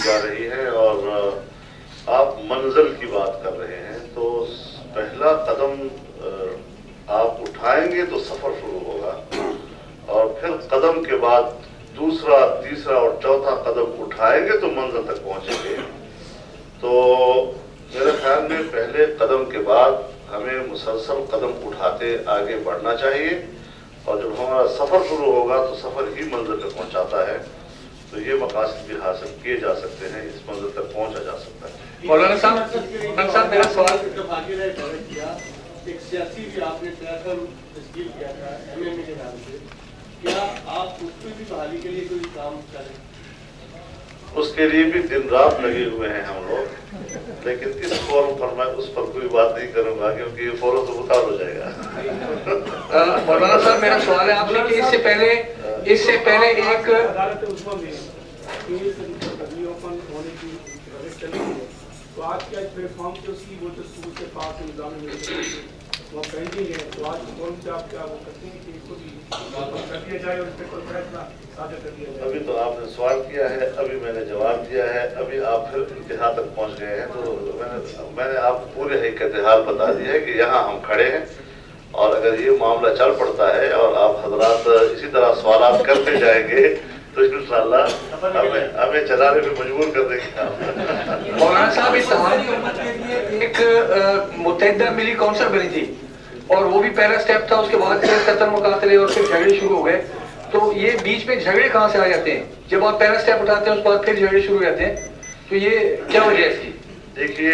جا رہی ہے اور آپ منزل کی بات کر رہے ہیں، تو پہلا قدم آپ اٹھائیں گے تو سفر شروع ہوگا، اور پھر قدم کے بعد دوسرا، تیسرا اور چوتھا قدم اٹھائیں گے تو منزل تک پہنچیں گے۔ تو میرے خیال میں پہلے قدم کے بعد ہمیں مسلسل قدم اٹھاتے آگے بڑھنا چاہیے، اور جب ہمارا سفر شروع ہوگا تو سفر ہی منزل تک پہنچاتا ہے، تو یہ مقاصد بھی حاصل کیے جا سکتے ہیں، اس منزل تک پہنچا جا سکتا ہے۔ مولانا صاحب میرا سوال، ایک سیاسی بھی آپ نے پلیٹفارم تشکیل کیا تھا ایم ایم اے کے نام سے، کیا آپ اس پہ بھی بحالی کے لیے کوئی کام کریں؟ اس کے لیے بھی دن رات لگے ہوئے ہیں ہم لوگ، لیکن اس فورم پر میں اس پر کوئی بات نہیں کروں گا کیونکہ یہ فورم تو بکار ہو جائے گا۔ مولانا صاحب میرا سوال ہے آپ سے کہ اس سے پہلے ایک عدالت عظمیٰ میں کیس اوپن ہونے کی چلی ہے، تو آج کیا پلیٹ فارم جو اس کی وہ دستور سے پاس نظام میں وہ پینڈنگ ہے، تو آج کون سے آپ کیا وہ کرتے ہیں کہ اس کو بھی کر دیا جائے اور اس پہ کوئی فیصلہ صادر کر دیا جائے؟ ابھی تو آپ نے سوال کیا ہے، ابھی میں نے جواب دیا ہے، ابھی آپ پھر انتہا تک پہنچ گئے ہیں، تو میں نے آپ کو پورے حقیقت حال بتا دیا ہے کہ یہاں ہم کھڑے ہیں، اور اگر یہ معاملہ چل پڑتا ہے اور آپ حضرات اسی طرح سوالات کرتے جائیں گے تو انشاءاللہ ہمیں چلانے پہ مجبور کر دیں گے۔ مولانا صاحب اتحادی امت کے لیے ایک متحدہ ملی کونسل بنی تھی، اور وہ بھی پہلا سٹیپ تھا، اس کے بعد پھر قتل مقاتلے اور پھر جھگڑے شروع ہو گئے، تو یہ بیچ میں جھگڑے کہاں سے آ جاتے ہیں؟ جب آپ پہلا سٹیپ اٹھاتے ہیں اس کے بعد پھر جھگڑے شروع ہو جاتے ہیں، تو یہ کیا وجہ ہے اس کی؟ دیکھیے،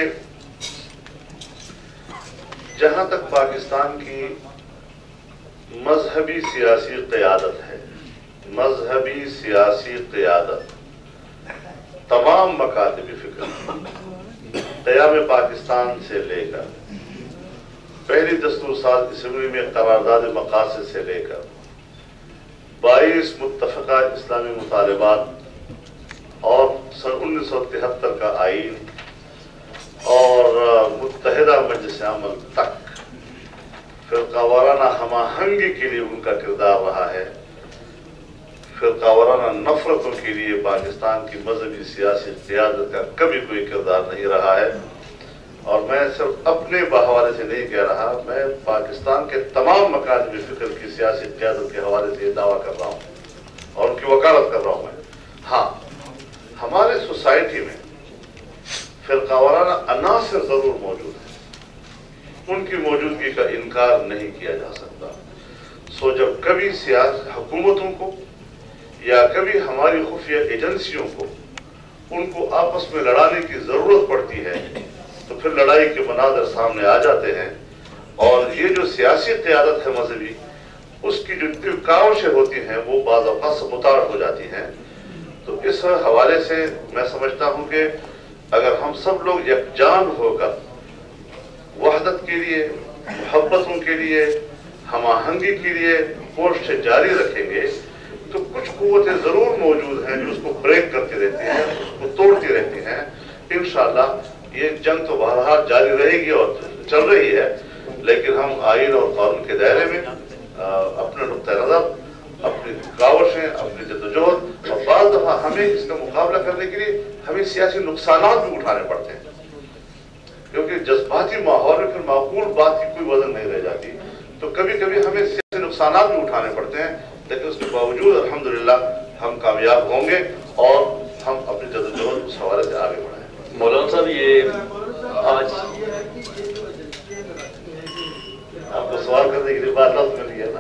جہاں تک پاکستان کی مذہبی سیاسی قیادت ہے، مذہبی سیاسی قیادت تمام مکاتب فکر قیام پاکستان سے لے کر پہلی دستور ساز اسمبلی میں قرارداد مقاصد سے لے کر 22 متفقہ اسلامی مطالبات اور سن 1973 کا آئین اور متحدہ مجلس عمل تک فرقہ وارانہ ہم آہنگی کے لیے ان کا کردار رہا ہے، فرقہ وارانہ نفرتوں کے لیے پاکستان کی مذہبی سیاسی قیادت کا کبھی کوئی کردار نہیں رہا ہے، اور میں صرف اپنے حوالے سے نہیں کہہ رہا، میں پاکستان کے تمام مکاتب فکر کی سیاسی قیادت کے حوالے سے یہ دعویٰ کر رہا ہوں اور ان کی وکالت کر رہا ہوں میں۔ ہاں، ہمارے سوسائٹی میں فرقہ وارانہ عناصر ضرور موجود ہیں، ان کی موجودگی کا انکار نہیں کیا جا سکتا۔ سو جب کبھی سیاسی حکومتوں کو یا کبھی ہماری خفیہ ایجنسیوں کو ان کو آپس میں لڑانے کی ضرورت پڑتی ہے تو پھر لڑائی کے مناظر سامنے آ جاتے ہیں، اور یہ جو سیاسی قیادت ہے مذہبی، اس کی جو کاوشیں ہوتی ہیں وہ بعض اوقات سبوتاژ ہو جاتی ہیں۔ تو اس حوالے سے میں سمجھتا ہوں کہ اگر ہم سب لوگ یکجان ہو کر وحدت کے لیے، محبتوں کے لیے، ہم آہنگی کے لیے کوششیں جاری رکھیں گے تو کچھ قوتیں ضرور موجود ہیں جو اس کو بریک کرتی رہتی ہیں، اس کو توڑتی رہتی ہیں۔ انشاءاللہ یہ جنگ تو بہرحال جاری رہے گی اور چل رہی ہے، لیکن ہم آئین اور قانون کے دائرے میں اپنے نقطۂ نظر، اپنی کاوشیں، اپنی جدوجہد، اور بعض دفعہ ہمیں اس کا مقابلہ کرنے کے لیے ہمیں سیاسی نقصانات بھی اٹھانے پڑتے ہیں، کیونکہ جذباتی ماحول میں پھر معقول بات کی کوئی وزن نہیں رہ جاتی، تو کبھی کبھی ہمیں سیاسی نقصانات بھی اٹھانے پڑتے ہیں، لیکن اس کے باوجود الحمدللہ ہم کامیاب ہوں گے اور ہم اپنی جدوجہد اس حوالے سے آگے بڑھیں۔ مولانا صاحب، یہ آج آپ کو سوال کرنے کے لیے بات لفظ مل گیا نا۔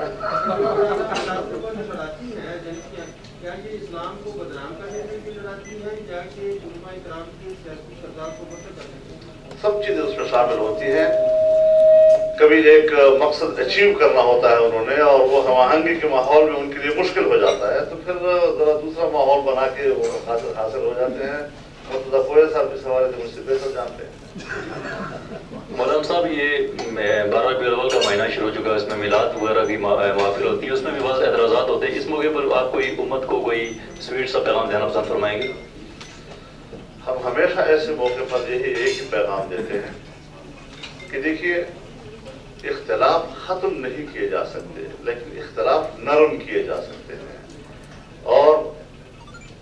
کیا یہ اسلام کو بدنام کرنے کے لیے لڑاتی ہے یا کہ علماء کرام کے سیاسی کردار کو بہتر کرنے کے لیے؟ سب چیزیں اس میں شامل ہوتی ہیں۔ کبھی ایک مقصد اچیو کرنا ہوتا ہے انہوں نے، اور وہ ہم آہنگی کے ماحول میں ان کے لیے مشکل ہو جاتا ہے، تو پھر ذرا دوسرا ماحول بنا کے وہ حاصل ہو جاتے ہیں۔ مرتضیٰ کوئے صاحب اس حوالے سے مجھ سے بہتر جانتے ہیں۔ مولانا صاحب، یہ 12 ربیع الاول کا مہینہ شروع ہو چکا ہے، اس میں میلاد وغیرہ کی محفل ہوتی ہے، اس میں بھی بعض اعتراضات ہوتے ہیں، اس موقع پر آپ کوئی امت کو کوئی سویٹ سا پیغام دینا پسند فرمائیں گے؟ ہم ہمیشہ ایسے موقع پر یہی ایک ہی پیغام دیتے ہیں کہ دیکھیے، اختلاف ختم نہیں کیے جا سکتے، لیکن اختلاف نرم کیے جا سکتے ہیں، اور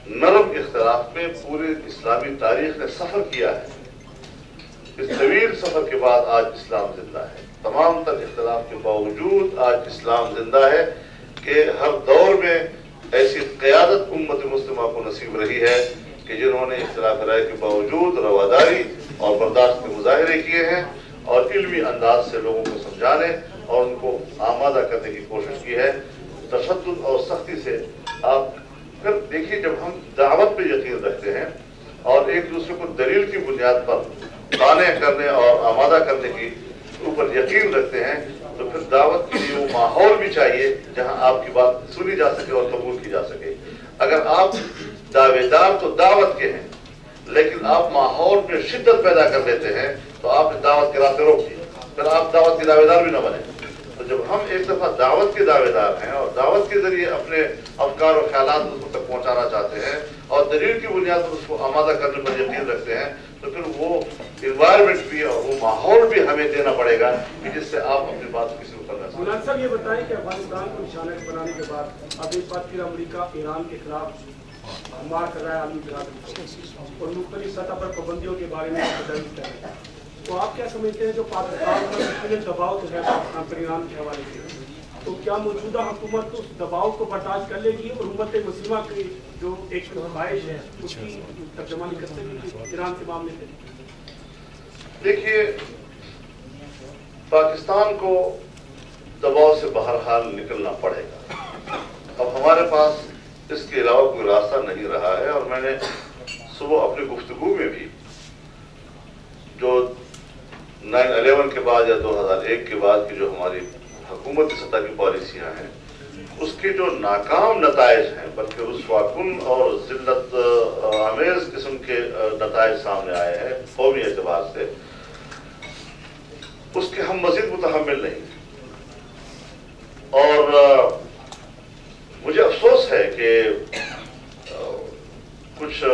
नरम इख्तिलाफ में पूरे इस्लामी तारीख ने सफर किया है। इस तवील सफर के बाद आज इस्लाम जिंदा है। तमाम तर इख्तिलाफ के बावजूद आज इस्लाम जिंदा है कि हर दौर में ऐसी क़यादत उम्मत मुस्लिमा को नसीब रही है कि जिन्होंने इख्तिलाफ राय के बावजूद रवादारी और बर्दाश्त के मुजाहरे किए हैं और इल्मी अंदाज से लोगों को समझाने और उनको आमादा करने की कोशिश की है। तशद्दुद और सख्ती से आप फिर देखिए, जब हम दावत पे यकीन रखते हैं और एक दूसरे को दलील की बुनियाद पर ताने करने और आमादा करने की ऊपर यकीन रखते हैं, तो फिर दावत के लिए वो माहौल भी चाहिए जहां आपकी बात सुनी जा सके और कबूल की जा सके। अगर आप दावेदार तो दावत के हैं, लेकिन आप माहौल में शिद्दत पैदा कर देते हैं, तो आपने दावत के रास्ते रोक दिए, फिर आप दावत के दावेदार भी न बने। तो जब हम एक दफा दावत के दावेदार हैं और दावत के जरिए अपने अफकार और ख्यालात उसको तक पहुंचाना चाहते हैं और दलील की बुनियाद पर उसको आमादा करने पर यकीन रखते हैं, तो फिर वो इन्वायरमेंट भी और वो माहौल भी हमें देना पड़ेगा कि जिससे आप अपनी बात किसी को करना सकते। मुलान साहब ये बताएं कि अफगानिस्तान को निशाना बनाने के बाद अब एक बार फिर अमेरिका ईरान के खिलाफ हमला कर रहा है आलमी बिरादरी और मुख्तलिफ सतह पर पाबंदियों के बारे में तजवीज़ कर रहा है। तो आप क्या समझते हैं जो पाकिस्तान पर दबाव जो है पाकिस्तान पर ईरान के हवाले से, तो क्या मौजूदा हुकूमत उस दबाव को बर्दाश्त कर लेगी और उम्मत मुस्लिमा की जो एक ख्वाहिश है उसकी तर्जमानी कर सकेगी ईरान के मामले में? देखिए, पाकिस्तान को दबाव से बहरहाल निकलना पड़ेगा। अब हमारे पास इसके अलावा कोई रास्ता नहीं रहा है और मैंने सुबह अपनी गुफ्तगू में भी जो 9/11 के बाद या 2001 के बाद की जो हमारी हुकूमती सतह की पॉलिसियां हैं, उसके जो नाकाम नताइज हैं, बल्कि रुस्वाकुन और जिल्लत आमेज किस्म के नताइज सामने आए हैं कौमी एतबार से, उसके हम मजीद मुतहम्मिल नहीं। और मुझे अफसोस है कि कुछ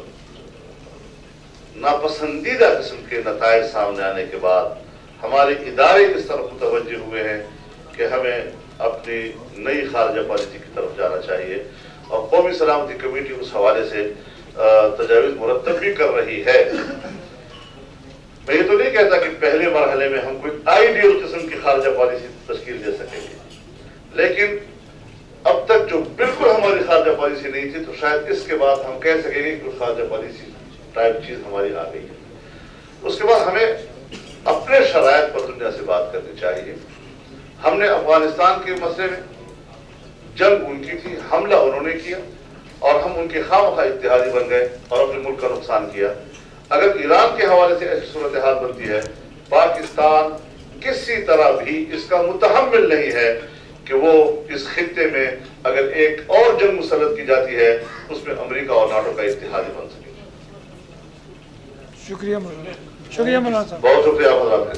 नापसंदीदा किस्म के नताइज सामने आने के बाद हमारे इदारे इस तरफ मुतवज्जे हुए हैं कि हमें अपनी नई खारजा पॉलिसी की तरफ जाना चाहिए और कौमी सलामती कमेटी उस हवाले से तजावीज़ मुरतब भी कर रही है। मैं ये तो नहीं कहता कि पहले मरहले में हम कोई आइडियल किस्म की खारजा पॉलिसी तश्कील दे सकेंगे, लेकिन अब तक जो बिल्कुल हमारी खारजा पॉलिसी नहीं थी, तो शायद इसके बाद हम कह सकेंगे कि खारजा पॉलिसी टाइप चीज हमारी आ गई है। उसके बाद हमें अपने शरायत पर दुनिया से बात करनी चाहिए। हमने अफगानिस्तान के मसले में जंग उनकी थी, हमला उन्होंने किया और हम उनके खामखा इत्तेहादी बन गए और अपने मुल्क का नुकसान किया। अगर ईरान के हवाले से ऐसी सूरत हाल बनती है, पाकिस्तान किसी तरह भी इसका मुतहम्मिल नहीं है कि वो इस खित्ते में अगर एक और जंग मुसल्लत की जाती है, उसमें अमेरिका और नाटो का इत्तेहादी बन सके। शुक्रिया मौलाना साहब, बहुत शुक्रिया हज़रात।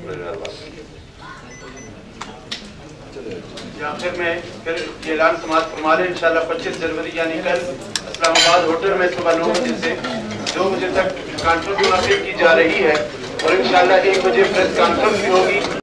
आखिर में फिर ऐलान समाप्त फरमा लें। इंशाल्लाह 25 जनवरी यानी कल इस्लामाबाद होटल में सुबह 9 बजे से 2 बजे तक कॉन्फ्रेंस मुनक़िद की जा रही है और इंशाल्लाह 1 बजे प्रेस कॉन्फ्रेंस भी होगी।